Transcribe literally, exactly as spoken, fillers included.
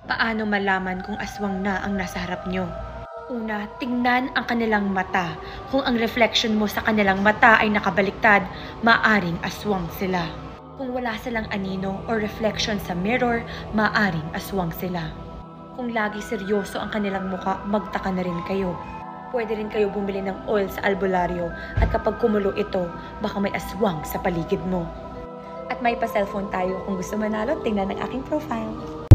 Paano malaman kung aswang na ang nasa harap nyo? Una, tingnan ang kanilang mata. Kung ang reflection mo sa kanilang mata ay nakabaliktad, maaring aswang sila. Kung wala silang anino o reflection sa mirror, maaring aswang sila. Kung lagi seryoso ang kanilang muka, magtaka na rin kayo. Pwede rin kayo bumili ng oil sa albularyo at kapag kumulo ito, baka may aswang sa paligid mo. At may pa-cellphone tayo. Kung gusto manalo, tingnan ang aking profile.